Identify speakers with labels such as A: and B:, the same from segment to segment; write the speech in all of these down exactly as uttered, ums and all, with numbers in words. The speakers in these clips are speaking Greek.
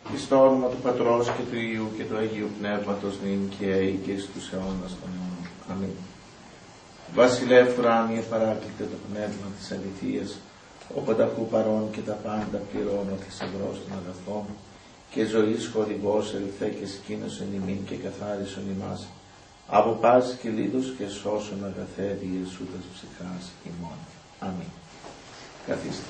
A: εις το όνομα του Πατρός και του Υιού και του Αγίου Πνεύματος, νυν και αεί και εις τους αιώνας των αιώνων. Αμήν. Βασιλεύ ουράνιε παράκλητε το πνεύμα της αληθείας, ο πανταχού παρών και τα πάντα πληρώνω θησαυρός των αγαθών, και ζωής χορηγός ελθέ και σκήνωσεν ημίν και καθάρισον ημάς, από πάσης και λίδους και σώσον αγαθέ Ιησού τας ψυχάς ημών. Αμήν. Καθίστε.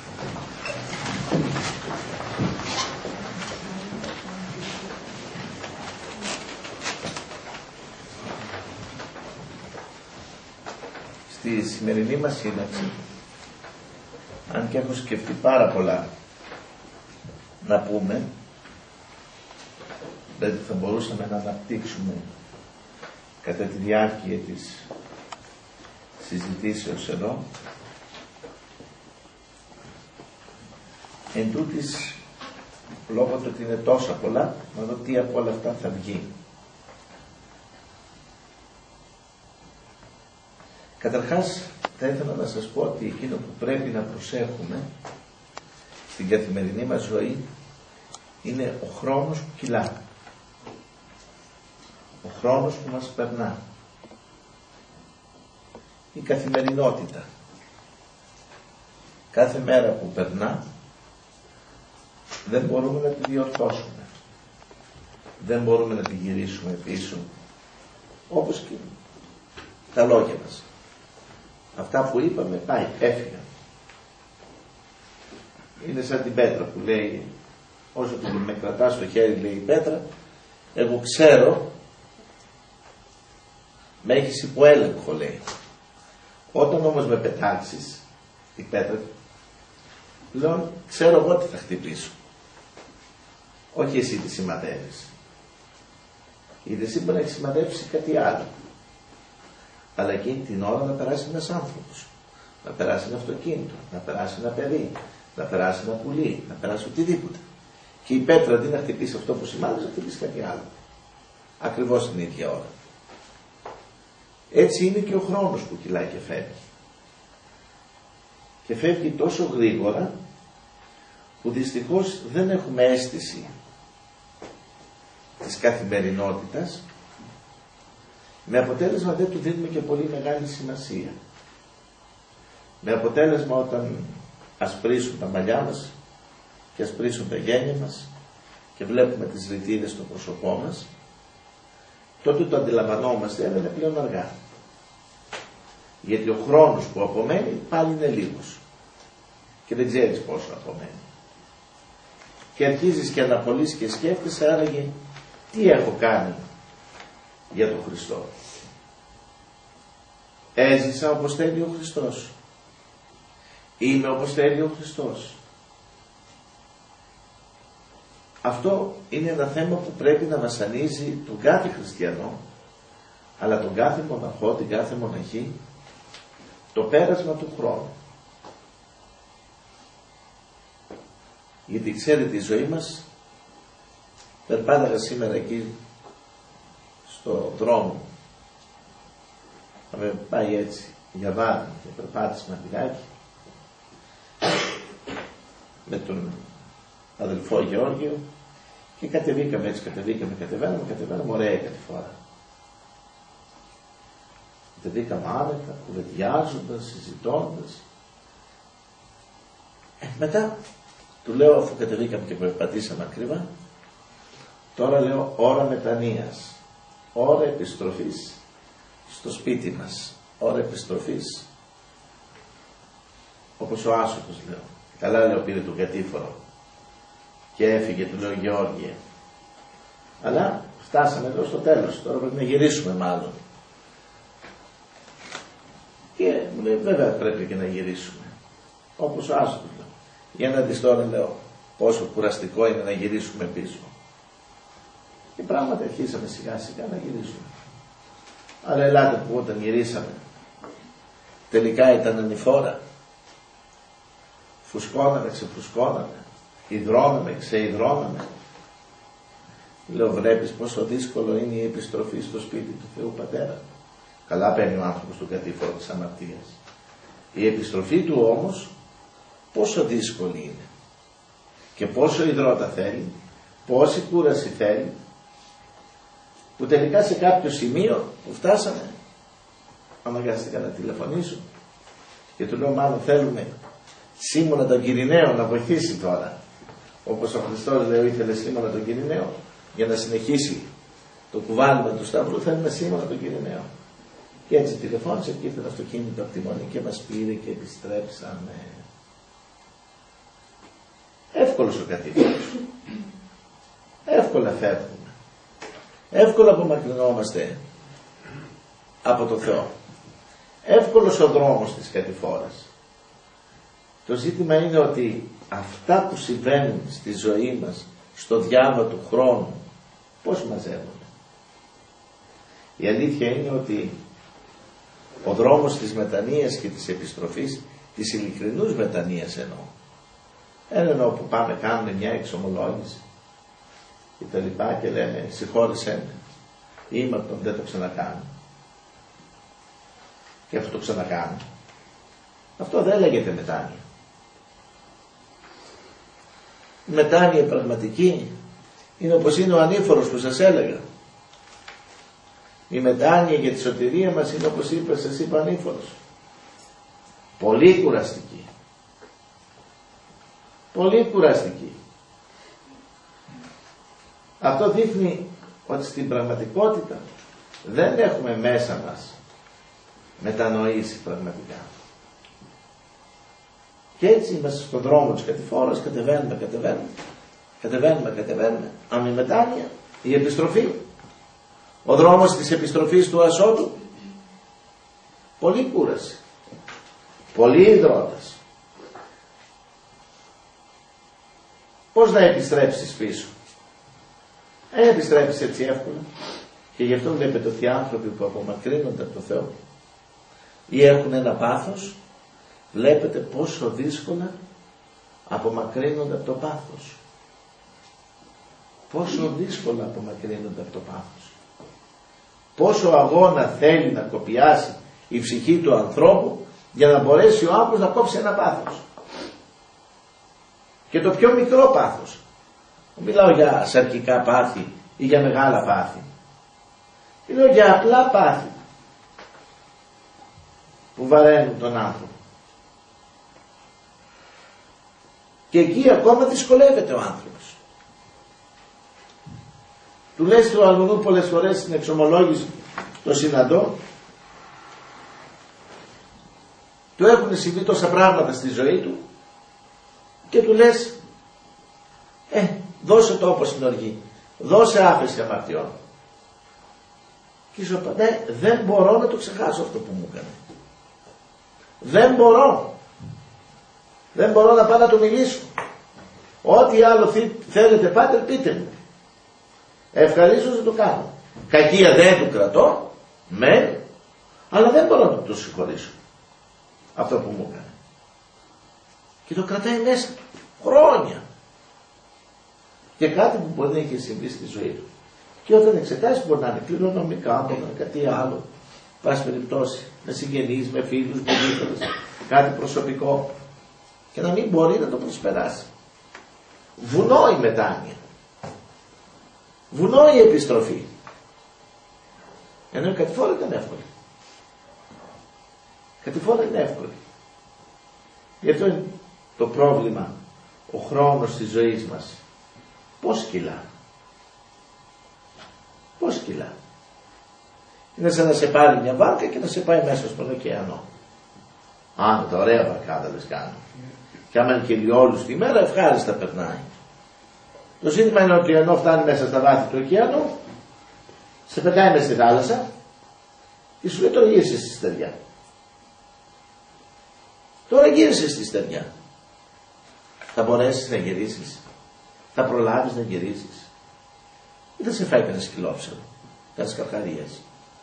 A: Στη σημερινή μας σύναξη, αν και έχω σκεφτεί πάρα πολλά να πούμε, δηλαδή θα μπορούσαμε να αναπτύξουμε κατά τη διάρκεια της συζητήσεως εδώ, εν τούτης, λόγω του ότι είναι τόσα πολλά, να δω τι από όλα αυτά θα βγει. Καταρχάς, θα ήθελα να σας πω ότι εκείνο που πρέπει να προσέχουμε στην καθημερινή μας ζωή είναι ο χρόνος που κυλά. Ο χρόνος που μας περνά. Η καθημερινότητα. Κάθε μέρα που περνά δεν μπορούμε να τη διορθώσουμε. Δεν μπορούμε να τη γυρίσουμε πίσω. Όπως και τα λόγια μας. Αυτά που είπαμε, πάει, έφυγαν. Είναι σαν την πέτρα που λέει, όσο που με κρατά στο χέρι, λέει η πέτρα, εγώ ξέρω, με έχεις υποέλεγχο, λέει. Όταν όμως με πετάξεις, η πέτρα, λέω, ξέρω εγώ τι θα χτυπήσω. Όχι εσύ τι σημαδεύεις. Γιατί εσύ μπορεί να έχει σημαδεύσει κάτι άλλο. Αλλά εκείνη την ώρα να περάσει ένας άνθρωπος, να περάσει ένα αυτοκίνητο, να περάσει ένα παιδί, να περάσει ένα πουλί, να περάσει οτιδήποτε. Και η πέτρα αντί να χτυπήσει αυτό που σημάδεψε, να χτυπήσει κάτι άλλο. Ακριβώς την ίδια ώρα. Έτσι είναι και ο χρόνος που κυλάει και φεύγει. Και φεύγει τόσο γρήγορα που δυστυχώς δεν έχουμε αίσθηση της καθημερινότητας, με αποτέλεσμα δεν του δίνουμε και πολύ μεγάλη σημασία. Με αποτέλεσμα όταν ασπρίσουν τα μαλλιά μας και ασπρίσουν τα γένια μας και βλέπουμε τις ρητίδες στο πρόσωπό μας, τότε το αντιλαμβανόμαστε, αλλά είναι πλέον αργά. Γιατί ο χρόνος που απομένει πάλι είναι λίγος και δεν ξέρεις πόσο απομένει. Και αρχίζεις και αναπολύεις και σκέφτεσαι, άραγε τι έχω κάνει για τον Χριστό. Έζησα όπως θέλει ο Χριστός. Είμαι όπως θέλει ο Χριστός. Αυτό είναι ένα θέμα που πρέπει να βασανίζει τον κάθε χριστιανό, αλλά τον κάθε μοναχό, την κάθε μοναχή, το πέρασμα του χρόνου. Γιατί ξέρετε, η ζωή μας, περπάταγα σήμερα εκεί στο δρόμο, θα με πάει έτσι για βάδι και περπάτησμα λιγάκι με τον αδελφό Γεώργιο και κατεβήκαμε έτσι, κατεβήκαμε, κατεβαίναμε, κατεβαίναμε ωραία κάθε φορά. Κατεβήκαμε άνετα, κουβεντιάζοντας, συζητώντας. Ε, μετά του λέω, αφού κατεβήκαμε και περπατήσαμε ακριβά, τώρα λέω ώρα μετανοίας, ώρα επιστροφής στο σπίτι μας, ώρα επιστροφής, όπως ο Άσοπος λέω. Καλά λέω, πήρε τον κατήφορο και έφυγε, του λέω Γεώργιε. Αλλά φτάσαμε εδώ στο τέλος, τώρα πρέπει να γυρίσουμε μάλλον. Και μου λέει, βέβαια πρέπει και να γυρίσουμε, όπως ο Άσοπος λέω. Για να δεις τώρα, λέω, πόσο κουραστικό είναι να γυρίσουμε πίσω. Και πράγματι αρχίσαμε σιγά σιγά να γυρίσουμε. Αλλά ελάτε που όταν γυρίσαμε, τελικά ήταν ανηφόρα. Φουσκώναμε, ξεφουσκώναμε, υδρώναμε, ξεϊδρώναμε. Λέω, βλέπεις πόσο δύσκολο είναι η επιστροφή στο σπίτι του Θεού Πατέρα. Καλά παίρνει ο άνθρωπος του κατήφορο της αμαρτίας. Η επιστροφή του όμως πόσο δύσκολη είναι και πόσο υδρότα θέλει, πόση κούραση θέλει, που τελικά σε κάποιο σημείο που φτάσαμε, αναγκάστηκα να τηλεφωνήσω και του λέω μάλλον θέλουμε Σίμωνα τον Κυριναίο να βοηθήσει τώρα, όπως ο Χριστός λέει ήθελε Σίμωνα τον Κυριναίο για να συνεχίσει το κουβάλιμα του Σταυρού, θέλουμε Σίμωνα τον Κυριναίο. Και έτσι τηλεφώνησε και ήρθε το αυτοκίνητο από τη Μονή και μας πήρε και επιστρέψαμε. Εύκολος ο κατήφορος. Εύκολα φεύγουμε. Εύκολα απομακρυνόμαστε από το Θεό. Εύκολος ο δρόμος της κατηφόρας. Το ζήτημα είναι ότι αυτά που συμβαίνουν στη ζωή μας, στο διάβα του χρόνου, πώς μαζεύουν. Η αλήθεια είναι ότι ο δρόμος της μετανοίας και της επιστροφής, της ειλικρινούς μετανοίας εννοώ, δεν εννοώ που πάμε κάνουμε μια εξομολόγηση και τα λοιπά και λέμε συγχώρησέ με, είμαι από τον δεν το ξανακάνω και αυτό το ξανακάνω. Αυτό δεν λέγεται μετάνοια. Η μετάνοια πραγματική είναι όπως είναι ο ανήφορος που σας έλεγα. Η μετάνοια για τη σωτηρία μας είναι όπως είπε, σας είπα, ανήφορος. Πολύ κουραστική. Πολύ κουραστική. Αυτό δείχνει ότι στην πραγματικότητα δεν έχουμε μέσα μας μετανοήσει πραγματικά. Και έτσι είμαστε στον δρόμο της κατηφόρας, κατεβαίνουμε, κατεβαίνουμε, κατεβαίνουμε, κατεβαίνουμε. Αν η μετάνοια, η επιστροφή, ο δρόμος της επιστροφής του ασώτου, πολύ κούραση, πολύ υδρότας. Πώς να επιστρέψεις πίσω? Δεν επιστρέψεις έτσι εύκολα. Και γι' αυτό βλέπετε ότι οι άνθρωποι που απομακρύνονται από το Θεό ή έχουν ένα πάθος, βλέπετε πόσο δύσκολα απομακρύνονται από το πάθος. Πόσο δύσκολα απομακρύνονται από το πάθος. Πόσο αγώνα θέλει να κοπιάσει η ψυχή του ανθρώπου για να μπορέσει ο άνθρωπος να κόψει ένα πάθος. Και το πιο μικρό πάθος. Μιλάω για σαρκικά πάθη ή για μεγάλα πάθη. Μιλάω για απλά πάθη που βαραίνουν τον άνθρωπο. Και εκεί ακόμα δυσκολεύεται ο άνθρωπος. Του λες του αλουνού πολλές φορές στην εξομολόγηση το συναντώ, του έχουν συμβεί τόσα πράγματα στη ζωή του και του λες ε, δώσε το όπως είναι οργή, δώσε άφεση αμαρτιών. Και σου είπα, ναι, δεν μπορώ να το ξεχάσω αυτό που μου έκανε. Δεν μπορώ. Δεν μπορώ να πάω να του μιλήσω. Ό,τι άλλο θέλετε πάτε, πείτε μου. Ευχαρίστως να το κάνω. Κακία δεν του κρατώ, μεν, αλλά δεν μπορώ να το συγχωρήσω. Αυτό που μου έκανε. Και το κρατάει μέσα του. Χρόνια. Και κάτι που μπορεί να έχει συμβεί στη ζωή του. Και όταν εξετάσεις μπορεί να είναι κληρονομικά, μπορεί να είναι κάτι άλλο. Πάση περιπτώσει, με συγγενείς, με φίλους, με γείτονες, κάτι προσωπικό. Και να μην μπορεί να το προσπεράσει. Βουνό η μετάνοια. Βουνό η επιστροφή. Ενώ η κατηφόρα ήταν εύκολη. Η κατηφόρα είναι εύκολη. Γι' αυτό είναι το πρόβλημα, ο χρόνος της ζωής μας. Πώς κυλά. Πώς κυλά. Είναι σαν να σε πάρει μια βάρκα και να σε πάει μέσα στον ωκεανό. Αν τα ωραία βαρκάδα λες κάνω. Και άμα είναι και λιόλους τη μέρα, ευχάριστα περνάει. Το ζήτημα είναι ότι ενώ φτάνει μέσα στα βάθη του ωκεανού, σε πετάει μέσα στη θάλασσα και σου λέει τώρα γύρισε στη στεριά. Τώρα γύρισε στη στεριά. Θα μπορέσεις να γυρίσεις? Θα προλάβεις να γυρίσεις? Ή θα σε φάει κανένα σκυλόψερο, κανένας καρχαρίας?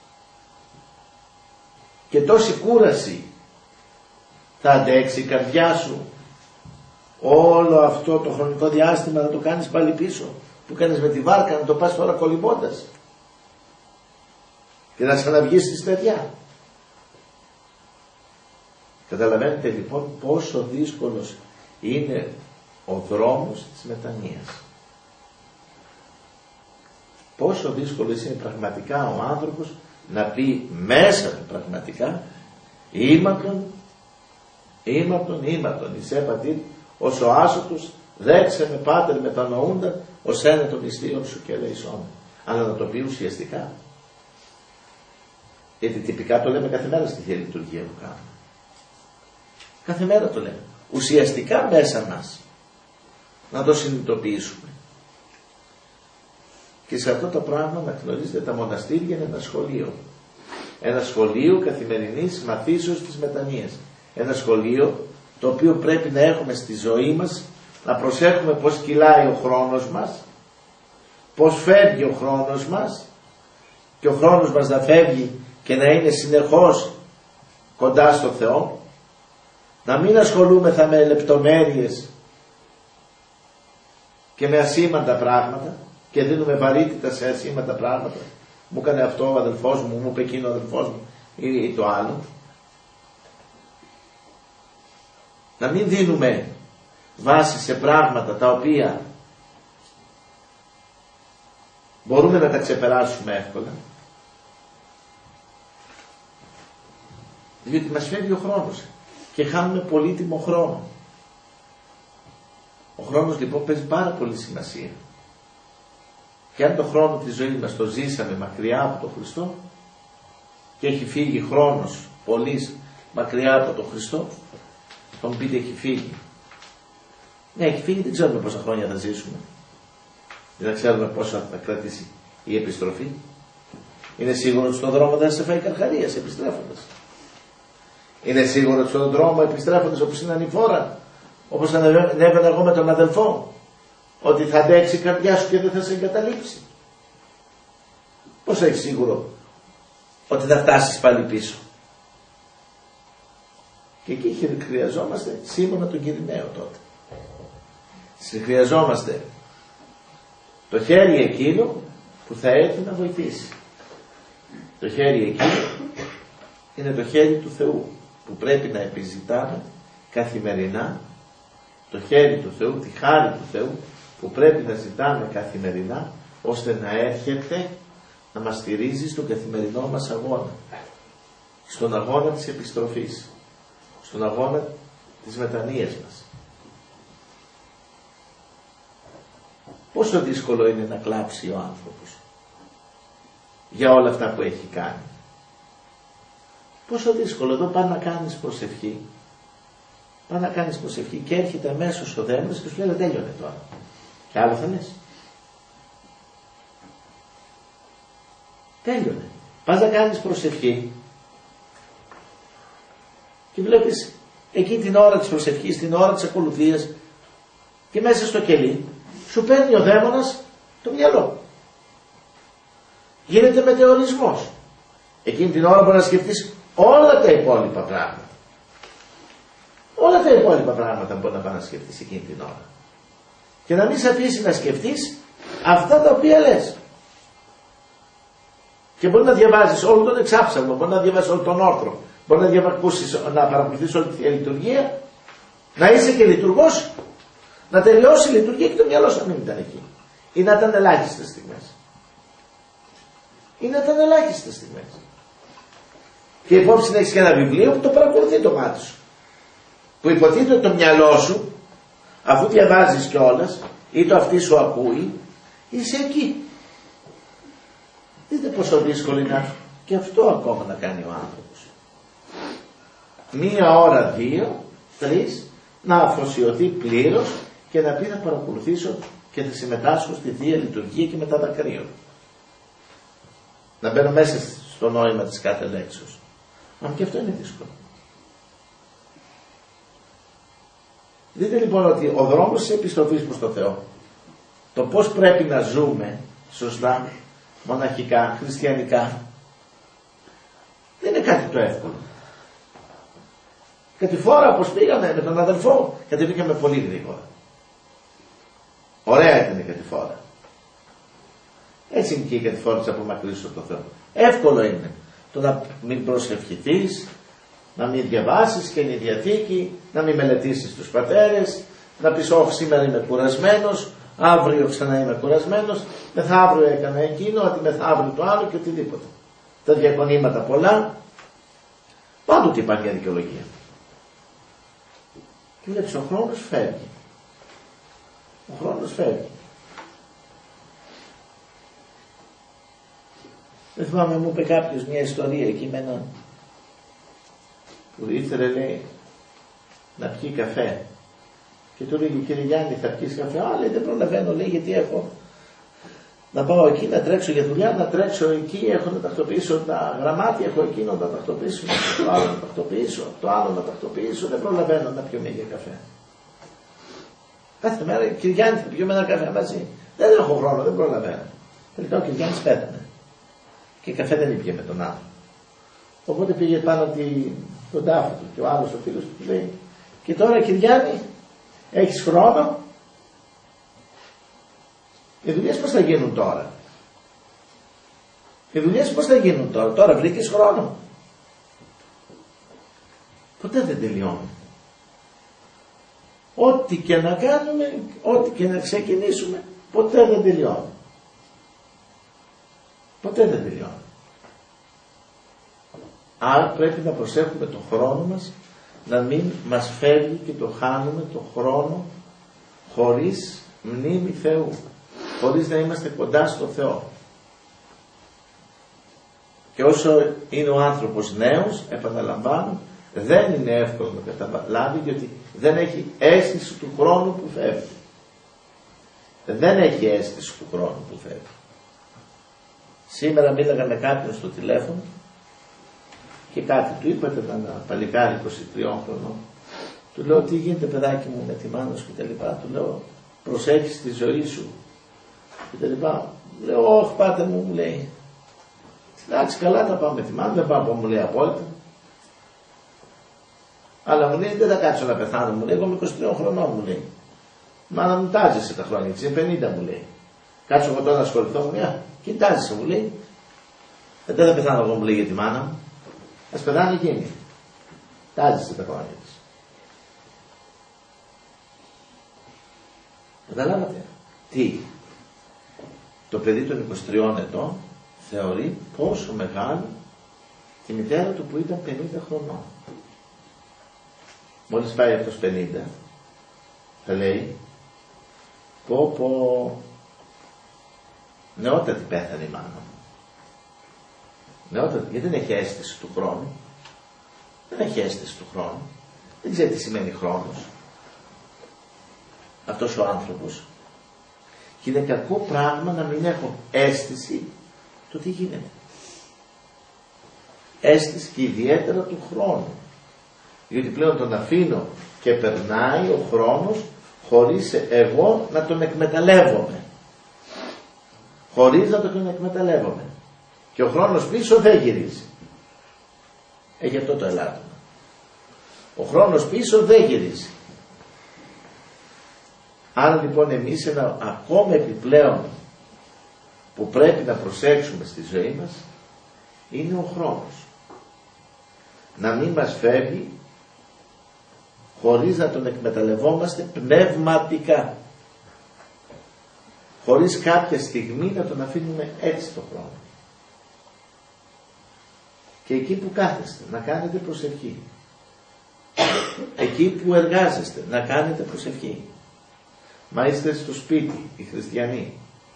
A: Και τόση κούραση θα αντέξει η καρδιά σου όλο αυτό το χρονικό διάστημα να το κάνεις πάλι πίσω που κάνεις με τη βάρκα, να το πας τώρα κολυμπώντας και να ξαναβγείς στη στεριά? Καταλαβαίνετε λοιπόν πόσο δύσκολος είναι ο δρόμος της μετανοίας. πόσο δύσκολο είναι πραγματικά ο άνθρωπος να πει μέσα του πραγματικά ήμαρτον, ήμαρτον, ήμαρτον, εις έπατήρ, ως ο άσωτος, δέξε με πάτερ μετανοούντα, ως ένα των ιστίων σου και ελεησόν. Αλλά να το πει ουσιαστικά. Γιατί τυπικά το λέμε κάθε μέρα στη Θεία Λειτουργία που κάνουμε. Κάθε μέρα το λέμε. Ουσιαστικά μέσα μας. Να το συνειδητοποιήσουμε. Και σε αυτό το πράγμα να γνωρίζετε τα μοναστήρια είναι ένα σχολείο. Ένα σχολείο καθημερινής μαθήσεως της μετανοίας. Ένα σχολείο το οποίο πρέπει να έχουμε στη ζωή μας, να προσέχουμε πώς κυλάει ο χρόνος μας, πώς φεύγει ο χρόνος μας και ο χρόνος μας να φεύγει και να είναι συνεχώς κοντά στο Θεό, να μην ασχολούμεθα με λεπτομέρειες και με ασήμαντα πράγματα και δίνουμε βαρύτητα σε ασήμαντα πράγματα. Μου έκανε αυτό ο αδελφός μου, μου είπε εκείνο ο αδελφός μου ή το άλλο. Να μην δίνουμε βάση σε πράγματα τα οποία μπορούμε να τα ξεπεράσουμε εύκολα, διότι μας φεύγει ο χρόνος και χάνουμε πολύτιμο χρόνο. Ο χρόνος λοιπόν παίζει πάρα πολύ σημασία. Και αν το χρόνο της ζωής μας το ζήσαμε μακριά από τον Χριστό και έχει φύγει χρόνος πολύς μακριά από τον Χριστό, θα μου πείτε έχει φύγει. Ναι, έχει φύγει, δεν ξέρουμε πόσα χρόνια θα ζήσουμε. Δεν ξέρουμε πόσα θα κρατήσει η επιστροφή. Είναι σίγουρο ότι στον δρόμο δεν θα σε φάει καρχαρίας επιστρέφοντας. Είναι σίγουρο ότι στον δρόμο επιστρέφοντας, όπως είναι ανηφόρα, όπως ανέβαινα εγώ με τον αδελφό, ότι θα αντέξει η καρδιά σου και δεν θα σε εγκαταλείψει. Πώς έχεις σίγουρο ότι θα φτάσεις πάλι πίσω? Και εκεί χρειαζόμαστε Σίμωνα τον Κυρηναίο τότε. Χρειαζόμαστε το χέρι εκείνο που θα έρθει να βοηθήσει. Το χέρι εκείνο είναι το χέρι του Θεού που πρέπει να επιζητάμε καθημερινά, το χέρι του Θεού, τη χάρη του Θεού που πρέπει να ζητάμε καθημερινά, ώστε να έρχεται να μας στηρίζει στον καθημερινό μας αγώνα, στον αγώνα της επιστροφής, στον αγώνα της μετανοίας μας. Πόσο δύσκολο είναι να κλάψει ο άνθρωπος για όλα αυτά που έχει κάνει. Πόσο δύσκολο. Εδώ πάει να κάνεις προσευχή, πάει να κάνεις προσευχή και έρχεται αμέσως ο δαίμονας και σου λέει τέλειωνε τώρα. Και άλλο θα λες. Τέλειωνε. Πας να κάνεις προσευχή και βλέπεις εκείνη την ώρα της προσευχής, την ώρα της ακολουθίας και μέσα στο κελί σου παίρνει ο δαίμονας το μυαλό. Γίνεται μετεωρισμός. Εκείνη την ώρα μπορεί να σκεφτείς όλα τα υπόλοιπα πράγματα. Όλα τα υπόλοιπα πράγματα μπορεί να πάνε να σκεφτείς εκείνη την ώρα. Και να μην σε αφήσει να σκεφτείς αυτά τα οποία λες. Και μπορεί να διαβάζεις όλο τον εξάψαλμο, μπορεί να διαβάζεις όλο τον όρθρο, μπορεί να, διαβακούσεις, να παρακολουθείς όλη τη λειτουργία, να είσαι και λειτουργός, να τελειώσει η λειτουργία και το μυαλό σου να μην ήταν εκεί. Ή να ήταν ελάχιστες στιγμές. Ή να ήταν ελάχιστες στιγμές. Και υπόψη να έχεις και ένα βιβλίο που το παρακολουθεί το μάτι σου. Που υποτίθεται το μυαλό σου, αφού διαβάζεις κιόλας, ή το αυτί σου ακούει, είσαι εκεί. Δείτε πόσο δύσκολο είναι και αυτό ακόμα να κάνει ο άνθρωπος. Μία ώρα, δύο, τρεις, να αφοσιωθεί πλήρως και να πει θα παρακολουθήσω και θα συμμετάσχω στη Θεία Λειτουργία και μετά δακρύω. Να μπαίνω μέσα στο νόημα της κάθε λέξεως. Αν και αυτό είναι δύσκολο. Δείτε λοιπόν ότι ο δρόμος της επιστροφής προς το Θεό, το πώς πρέπει να ζούμε σωστά, μοναχικά, χριστιανικά, δεν είναι κάτι το εύκολο. Κατηφόρα όπως πήγαμε με τον αδελφό, κατεβήκαμε πολύ γρήγορα. Ωραία ήταν η κατηφόρα. Έτσι είναι και η κατηφόρα της απομακρύνσεως από το Θεό. Εύκολο είναι το να μην προσευχηθείς, να μην διαβάσεις και η Διαθήκη, να μην μελετήσεις τους πατέρες, να πεις όχι σήμερα είμαι κουρασμένος, Αύριο ξανά είμαι κουρασμένος, μεθαύριο έκανα εκείνο, ότι μεθαύριο το άλλο και οτιδήποτε. Τα διακονήματα πολλά, πάντοτε υπάρχει μια δικαιολογία. Και βλέπεις, ο χρόνος φεύγει. Ο χρόνος φεύγει. Δεν θυμάμαι, μου είπε κάποιος μια ιστορία εκεί με έναν που ήθελε, λέει, να πιει καφέ. Και του λέγει, κύριε Γιάννη, θα πιεις καφέ? Α, λέει, δεν προλαβαίνω, λέει, γιατί έχω να πάω εκεί, να τρέξω για δουλειά, να τρέξω εκεί, έχω να τακτοποιήσω τα γραμμάτια, έχω εκείνο να τακτοποιήσω, το άλλο να τακτοποιήσω, το άλλο να τακτοποιήσω, δεν προλαβαίνω να πιω μια καφέ. Κάθε μέρα, κύριε Γιάννη, θα πιούμε ένα καφέ μαζί. Δεν έχω χρόνο, δεν προλαβαίνω. Τελικά ο κύριε Γιάννης πέθανε. Και καφέ δεν ήπια με τον άλλο. Οπότε πήγε πάνω τη, τον τάφο του και ο άλλος ο φίλος του λέει, και τώρα, κύριε Γιάννη, έχεις χρόνο? Οι δουλειές πώς θα γίνουν τώρα? Οι δουλειές πώς θα γίνουν τώρα? Τώρα βρήκες χρόνο? Ποτέ δεν τελειώνει. Ό,τι και να κάνουμε, ό,τι και να ξεκινήσουμε, ποτέ δεν τελειώνει. Ποτέ δεν τελειώνει. Άρα πρέπει να προσέχουμε τον χρόνο μας, να μην μας φεύγει και το χάνουμε το χρόνο χωρίς μνήμη Θεού, χωρίς να είμαστε κοντά στο Θεό. Και όσο είναι ο άνθρωπος νέος, επαναλαμβάνω, δεν είναι εύκολο να καταλάβει, διότι δεν έχει αίσθηση του χρόνου που φεύγει. Δεν έχει αίσθηση του χρόνου που φεύγει. Σήμερα μίλαγα με κάποιον στο τηλέφωνο και κάτι του είπατε, ήταν ένα παλικάρι είκοσι τριών χρονών. Του λέω, τι γίνεται παιδάκι μου με τη μάνα σου και τα λοιπά. Του λέω, προσέχεις τη ζωή σου και τα λοιπά. Λέω, όχι πάτε μου, μου λέει. Εντάξει, καλά τα πάω με τη μάνα, δεν πάω, μου λέει απόλυτα. Αλλά μου λέει, δεν θα κάτσω να πεθάνω, μου λέει, εγώ είμαι είκοσι τριών χρονών, μου λέει. Μάνα μου τάζεσαι τα χρόνια, είναι πενήντα, μου λέει. Κάτσω εγώ τώρα να ασχοληθώ, μου λέει, κοιτάζεσαι, μου λέει. Ε, δεν θα πεθάνω εγώ, μου λέει, για τη μάνα μου. Ας πεθάνει εκείνη. Τάζεσαι τα χρόνια της. Καταλάβατε. Τι. Το παιδί των είκοσι τριών ετών θεωρεί πόσο μεγάλο τη μητέρα του που ήταν πενήντα χρονών. Μόλις πάει αυτός πενήντα, θα λέει, πω πω, νεότατη πέθανε η μάνα μου. Νεότατη, γιατί δεν έχει αίσθηση του χρόνου. Δεν έχει αίσθηση του χρόνου. Δεν ξέρει τι σημαίνει χρόνος. Αυτός ο άνθρωπος. Και είναι κακό πράγμα να μην έχω αίσθηση του τι γίνεται. Αίσθηση και ιδιαίτερα του χρόνου. Διότι πλέον τον αφήνω και περνάει ο χρόνος χωρίς εγώ να τον εκμεταλλεύομαι. Χωρίς να τον εκμεταλλεύομαι. Και ο χρόνος πίσω δεν γυρίζει. Έχει αυτό το ελάττωμα. Ο χρόνος πίσω δεν γυρίζει. Άρα λοιπόν εμείς ένα ακόμα επιπλέον που πρέπει να προσέξουμε στη ζωή μας είναι ο χρόνος. Να μην μας φεύγει χωρίς να τον εκμεταλλευόμαστε πνευματικά. Χωρίς κάποια στιγμή να τον αφήνουμε έτσι το χρόνο. Και εκεί που κάθεστε να κάνετε προσευχή. Εκεί που εργάζεστε να κάνετε προσευχή. Μα είστε στο σπίτι, οι χριστιανοί,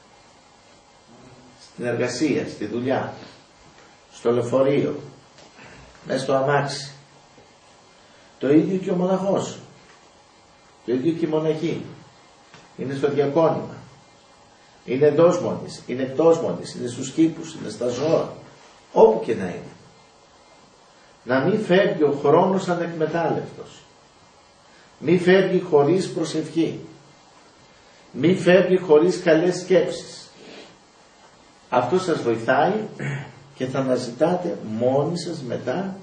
A: στην εργασία, στη δουλειά, στο λεωφορείο, μέσα στο αμάξι. Το ίδιο και ο μοναχός, το ίδιο και η μοναχή. Είναι στο διακόνημα, είναι εντός μόνης, είναι εκτός μόνης, είναι στους κήπους, είναι στα ζώα, όπου και να είναι. Να μην φεύγει ο χρόνος ανεκμετάλλευτος. Μη φεύγει χωρίς προσευχή. Μη φεύγει χωρίς καλές σκέψεις. Αυτό σας βοηθάει και θα αναζητάτε μόνοι σας μετά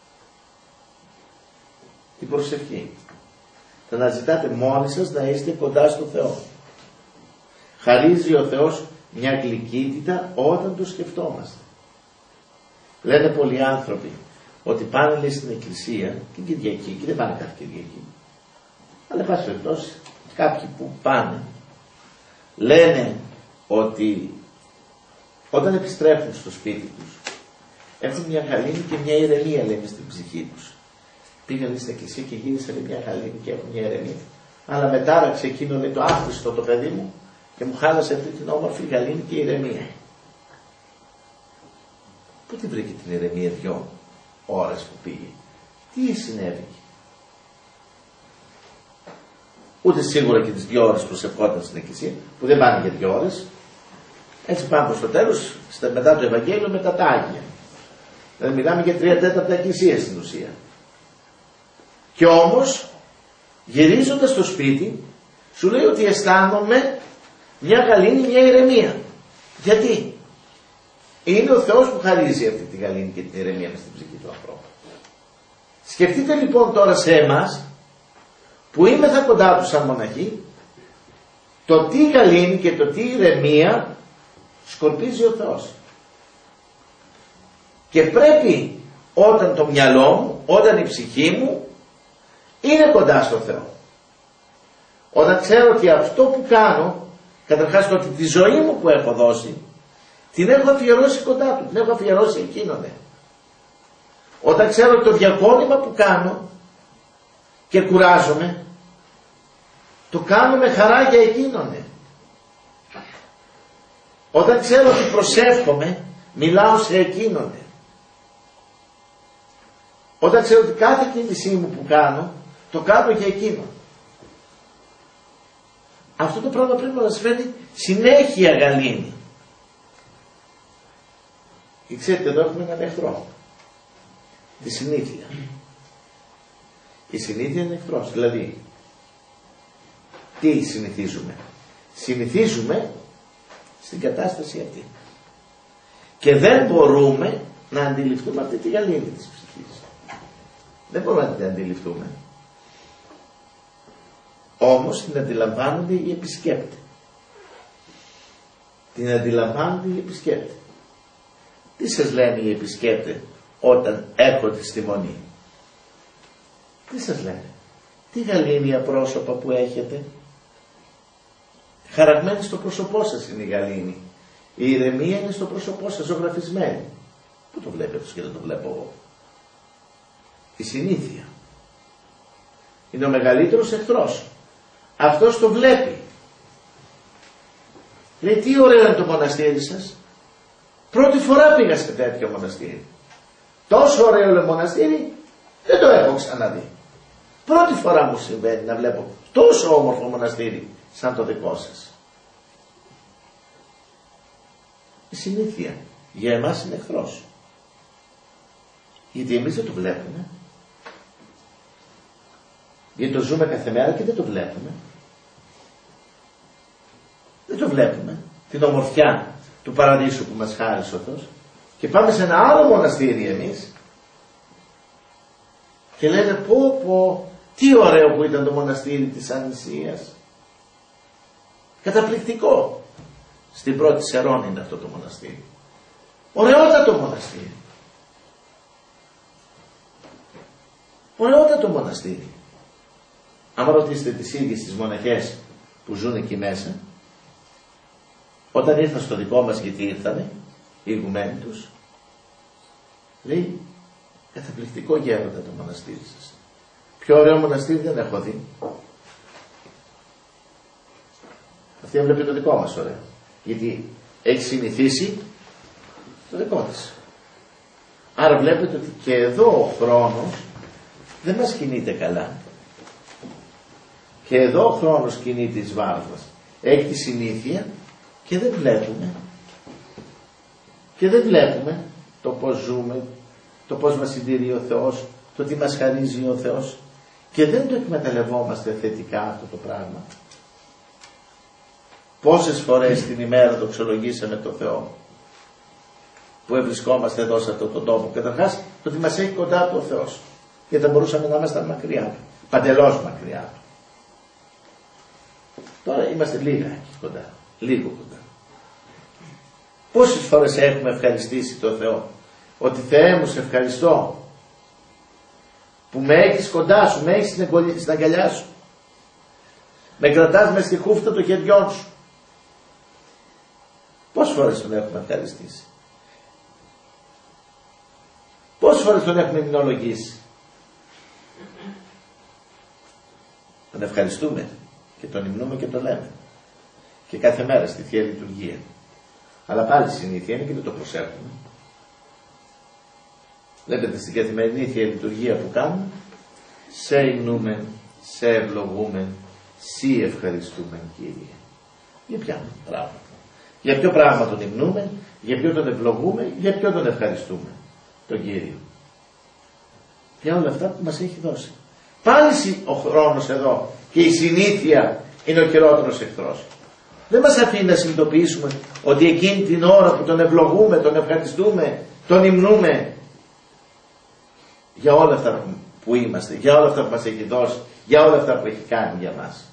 A: την προσευχή. Θα αναζητάτε μόνοι σας να είστε κοντά στο Θεό. Χαρίζει ο Θεός μια γλυκύτητα όταν το σκεφτόμαστε. Λένε πολλοί άνθρωποι ότι πάνε, λέει, στην εκκλησία την Κυριακή, και δεν πάνε κάθε Κυριακή, αλλά πάση περιπτώσει κάποιοι που πάνε, λένε ότι όταν επιστρέφουν στο σπίτι τους έχουν μια γαλήνη και μια ηρεμία, λένε, στην ψυχή τους. Πήγανε στην εκκλησία και γύρισαν μια γαλήνη και έχουν μια ηρεμία. Αλλά μετάραξε εκείνο, λέει, το άχρηστο το παιδί μου και μου χάλασε αυτή την όμορφη γαλήνη και ηρεμία. Πού τη βρήκε την ηρεμία δυο ώρες που πήγε? Τι συνέβη? Ούτε σίγουρα και τις δύο ώρες προσευχόταν στην εκκλησία, που δεν πάνε για δύο ώρες. Έτσι πάμε προς το τέλος, μετά το Ευαγγέλιο, μετά τα Άγια. Δηλαδή μιλάμε για τρία τέταρτα εκκλησία στην ουσία. Και όμως, γυρίζοντας στο σπίτι, σου λέει ότι αισθάνομαι μια γαλήνη, μια ηρεμία. Γιατί? Είναι ο Θεός που χαρίζει αυτή τη γαλήνη και την ηρεμία μες στην ψυχή του ανθρώπου. Σκεφτείτε λοιπόν τώρα σε εμάς, που είμεθα κοντά του σαν μοναχοί, το τι γαλήνη και το τι ηρεμία σκορπίζει ο Θεός. Και πρέπει όταν το μυαλό μου, όταν η ψυχή μου είναι κοντά στο Θεό, όταν ξέρω ότι αυτό που κάνω, καταρχάς ότι τη ζωή μου που έχω δώσει, την έχω αφιερώσει κοντά του, την έχω αφιερώσει εκείνον. Όταν ξέρω ότι το διακόνημα που κάνω και κουράζομαι, το κάνω με χαρά για εκείνον. Όταν ξέρω ότι προσεύχομαι, μιλάω σε εκείνον. Όταν ξέρω ότι κάθε κίνησή μου που κάνω, το κάνω για εκείνον. Αυτό το πράγμα πρέπει να μας φέρει συνέχεια γαλήνη. Και ξέρετε, εδώ έχουμε έναν εχθρό. Τη συνήθεια. Η συνήθεια είναι εχθρός. Δηλαδή, τι συνηθίζουμε? Συνηθίζουμε στην κατάσταση αυτή. Και δεν μπορούμε να αντιληφθούμε αυτή τη γαλήνη της ψυχής. Δεν μπορούμε να την αντιληφθούμε. Όμως την αντιλαμβάνονται οι επισκέπτες. Την αντιλαμβάνονται οι επισκέπτες. Τι σας λένε οι επισκέπτες όταν έρχονται στη μονή? Τι σας λένε? Τι γαλήνια πρόσωπα που έχετε. Χαραγμένη στο πρόσωπό σας είναι η γαλήνη. Η ηρεμία είναι στο πρόσωπό σας, ζωγραφισμένη. Πού το βλέπετε και δεν το βλέπω εγώ? Η συνήθεια είναι ο μεγαλύτερος εχθρός. Αυτός το βλέπει. Λέει, τι ωραίο είναι το μοναστήρι σας. Πρώτη φορά πήγα σε τέτοιο μοναστήρι. Τόσο ωραίο λέει μοναστήρι δεν το έχω ξαναδεί. Πρώτη φορά μου συμβαίνει να βλέπω τόσο όμορφο μοναστήρι σαν το δικό σας. Η συνήθεια για εμάς είναι εχθρός. Γιατί εμείς δεν το βλέπουμε. Γιατί το ζούμε κάθε μέρα και δεν το βλέπουμε. Δεν το βλέπουμε. Την ομορφιά του παραδείσου που μας χάρισε ο Θεός. Και πάμε σε ένα άλλο μοναστήρι εμείς και λέμε πω πω τι ωραίο που ήταν το μοναστήρι της Ανησίας. Καταπληκτικό. Στην πρώτη Σερών είναι αυτό το μοναστήρι. Ωραιότατο μοναστήρι. Ωραιότατο μοναστήρι. Αν ρωτήσετε τις ίδιες τις μοναχές που ζουν εκεί μέσα, όταν ήρθαν στο δικό μας, γιατί ήρθανε οι ηγουμένοι τους, λέει, καταπληκτικό γέροντα το μοναστήρι σας. Πιο ωραίο μοναστήρι δεν έχω δει. Αυτή έβλεπε το δικό μας ωραίο. Γιατί έχει συνηθίσει το δικό της. Άρα βλέπετε ότι και εδώ ο χρόνος δεν μας κινείται καλά. Και εδώ ο χρόνος κινείται εις βάρος μας. Έχει τη συνήθεια και δεν βλέπουμε. Και δεν βλέπουμε το πώς ζούμε, το πώς μας συντηρεί ο Θεός, το τι μας χαρίζει ο Θεός. Και δεν το εκμεταλλευόμαστε θετικά αυτό το πράγμα. Πόσες φορές την ημέρα το ξολογήσαμε το Θεό που ευρισκόμαστε εδώ σε αυτόν τον τόπο. Καταρχάς το ότι μας έχει κοντά του ο Θεός. Γιατί θα μπορούσαμε να είμαστε μακριά του. Παντελώς μακριά του. Τώρα είμαστε λίγα εκεί κοντά. Λίγο κοντά. Πόσες φορές έχουμε ευχαριστήσει το Θεό. Ότι Θεέ μου σε ευχαριστώ που με έχεις κοντά σου, με έχεις στην αγκαλιά σου. Με κρατάς μες στη χούφτα των χεριών σου. Πόσες φορές τον έχουμε ευχαριστήσει? Πόσες φορές τον έχουμε μνημολογήσει? Τον ευχαριστούμε και τον υμνούμε και τον λέμε. Και κάθε μέρα στη Θεία Λειτουργία. Αλλά πάλι συνήθεια είναι και δεν το προσέχουμε. Βλέπετε στην καθημερινή Θεία Λειτουργία που κάνουμε, σε υμνούμε, σε ευλογούμε, σύ ευχαριστούμε Κύριε. Για ποια πράγματα? Για ποιο πράγμα τον υμνούμε, για ποιο τον ευλογούμε, για ποιο τον ευχαριστούμε τον Κύριο? Για όλα αυτά που μας έχει δώσει. Πάλι ο χρόνος εδώ και η συνήθεια είναι ο χειρότερος εχθρός. Δεν μας αφήνει να συνειδητοποιήσουμε ότι εκείνη την ώρα που τον ευλογούμε, τον ευχαριστούμε, τον υμνούμε για όλα αυτά που είμαστε, για όλα αυτά που μας έχει δώσει, για όλα αυτά που έχει κάνει για μας.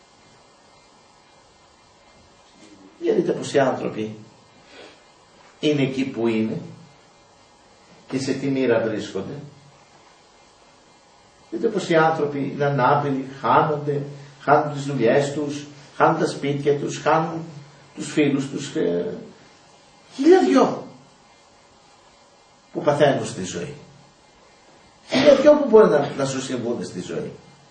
A: Για δείτε πως οι άνθρωποι είναι εκεί που είναι και σε τι μοίρα βρίσκονται. Δείτε πως οι άνθρωποι είναι ανάπηροι, χάνονται, χάνουν τις δουλειές τους, χάνουν τα σπίτια τους, χάνουν τους φίλους τους, ε, χίλια δυο που παθαίνουν στη ζωή. Χίλια δυο που μπορεί να, να σου συμβούν στη ζωή.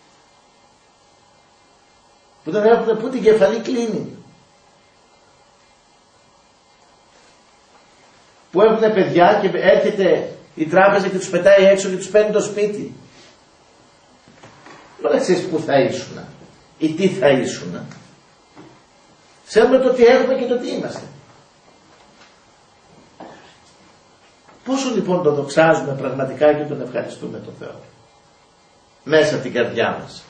A: Που δεν έχουν που την κεφαλή κλείνει. Που έχουν παιδιά και έρχεται η τράπεζα και τους πετάει έξω και τους παίρνει το σπίτι. Τώρα ξέρεις που θα ήσουνα ή τι θα ήσουνα. Ξέρουμε το τι έχουμε και το τι είμαστε. Πόσο λοιπόν τον δοξάζουμε πραγματικά και τον ευχαριστούμε τον Θεό μέσα από την καρδιά μας.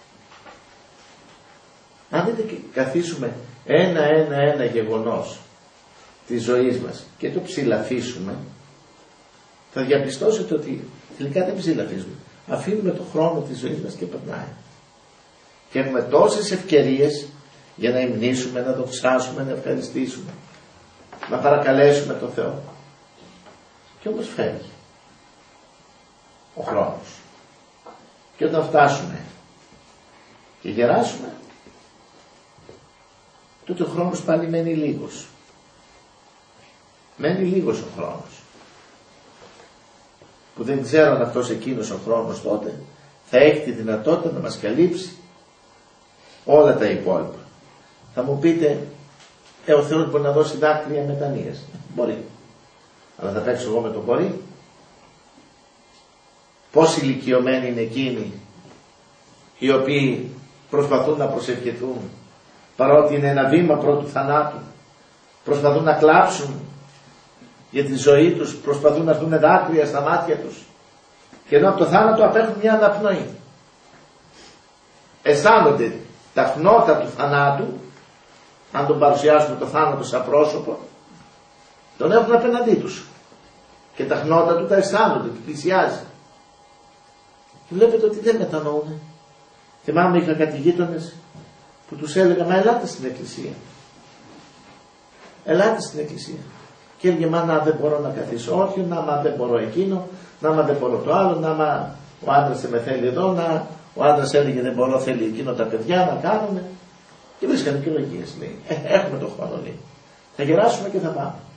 A: Αν δείτε και καθίσουμε ένα-ένα ένα γεγονός της ζωής μας και το ψηλαφίσουμε, θα διαπιστώσετε ότι τελικά δεν ψηλαφίζουμε. Αφήνουμε το χρόνο της ζωής μας και περνάει. Και έχουμε τόσες ευκαιρίες για να υμνήσουμε, να δοξάσουμε, να ευχαριστήσουμε, να παρακαλέσουμε τον Θεό. Και όμως φεύγει ο χρόνος. Και όταν φτάσουμε και γεράσουμε, τότε ο χρόνος πάλι μένει λίγος. Μένει λίγος ο χρόνος. Που δεν ξέρω αν αυτός εκείνος ο χρόνος τότε θα έχει τη δυνατότητα να μας καλύψει όλα τα υπόλοιπα. Θα μου πείτε, ε, ο Θεός μπορεί να δώσει δάκρυα μετανοίας. Μπορεί. Αλλά θα παίξω εγώ με το μπορεί. Πόσοι ηλικιωμένοι είναι εκείνοι οι οποίοι προσπαθούν να προσευχηθούν, παρότι είναι ένα βήμα πρώτου θανάτου, προσπαθούν να κλάψουν για τη ζωή τους, προσπαθούν να δουν δάκρυα στα μάτια τους, και ενώ από το θάνατο απέχουν μια αναπνοή. Αισθάνονται τα χνότα του θανάτου, αν τον παρουσιάσουμε το θάνατο σαν πρόσωπο, τον έχουν απέναντί τους. Και τα χνότα του τα αισθάνονται, του πλησιάζει. Και βλέπετε ότι δεν μετανοούν. Θυμάμαι είχα κάτι γείτονες που τους έλεγα, μα ελάτε στην εκκλησία. Ελάτε στην εκκλησία. Και έλεγε, μα να δεν μπορώ να καθίσω όχι, να μα δεν μπορώ εκείνο, να μα δεν μπορώ το άλλο, να μα ο άντρας με θέλει εδώ, να ο άντρας έλεγε δεν μπορώ, θέλει εκείνο τα παιδιά να κάνουμε. Και βρίσκανε και λογίες, λέει. Ε, έχουμε το χρόνο, λέει. Θα γεράσουμε και θα πάμε.